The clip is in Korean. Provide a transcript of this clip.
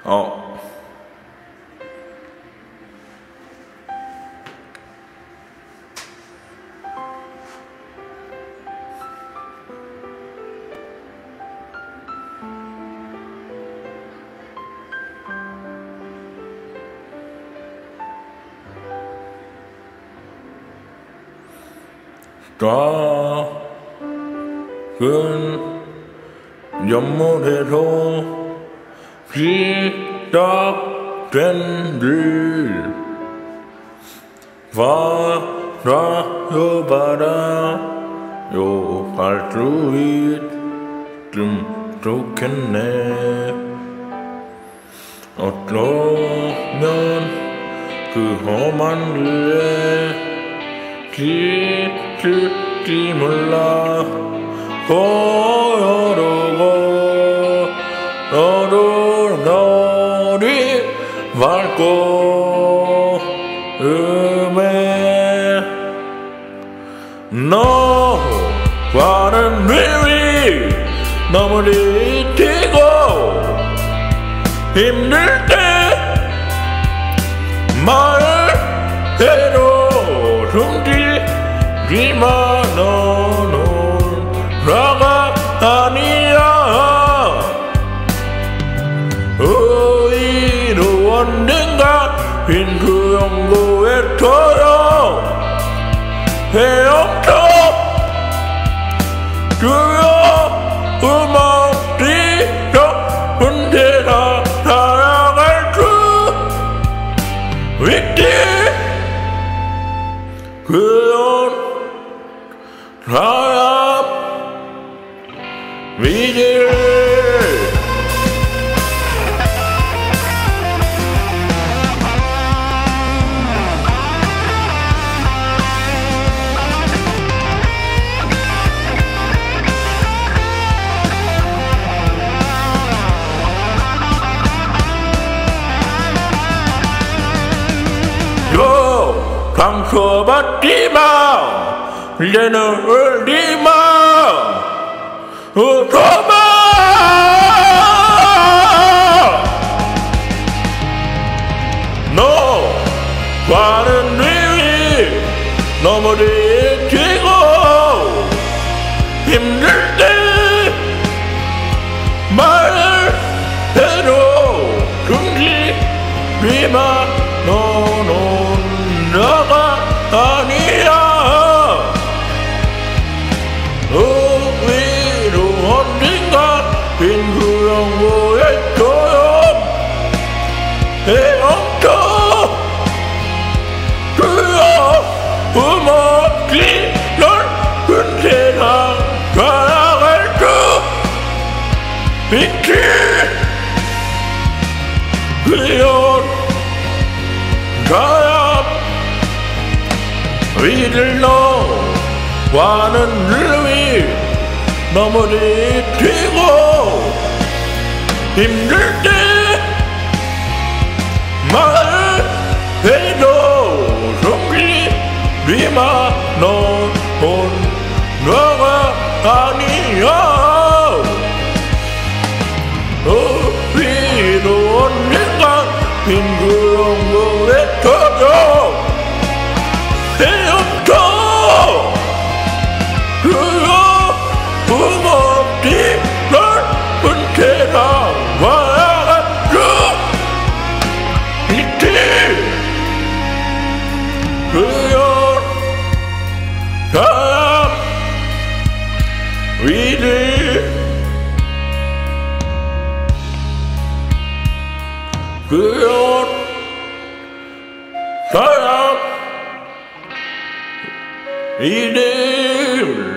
작은 연못에서 시작된 일 바다요 바다요 갈 수 있음 좋겠네. 어쩌면 그 험한 길에 지칠지 몰라. 걸어가 너도 너리 밟고 음에 너와는 위위 넘어지고 힘들 때 말해도 숨지지마. 너는 나가 아니야. 의로 언젠가 빈 그 연구에처럼 헤엄쳐 두려움없이 좁은 세상 살아갈 수 있지. 그런 사람 믿을 상처받지마. 이제는 울지마. 웃어봐. 너와는 위위 넘어지고 힘들 때 말해도 숨지지마. 너는 나가 아니야. 위로 언젠가 빈 그 연구에처럼 헤엄쳐 두려움없이 넓은 세상 살아갈 수 있지. 그런 사람 위를 너와는 위 넘어지고 힘들 때 말해도 숨기지마. 너는 너가 아니야. 위로 언젠가 빈 그 연구에처럼 헤엄쳐 두려움없이 넓은 세상 살아갈 수 있지. 그런 사람 위를 그런 사람 이들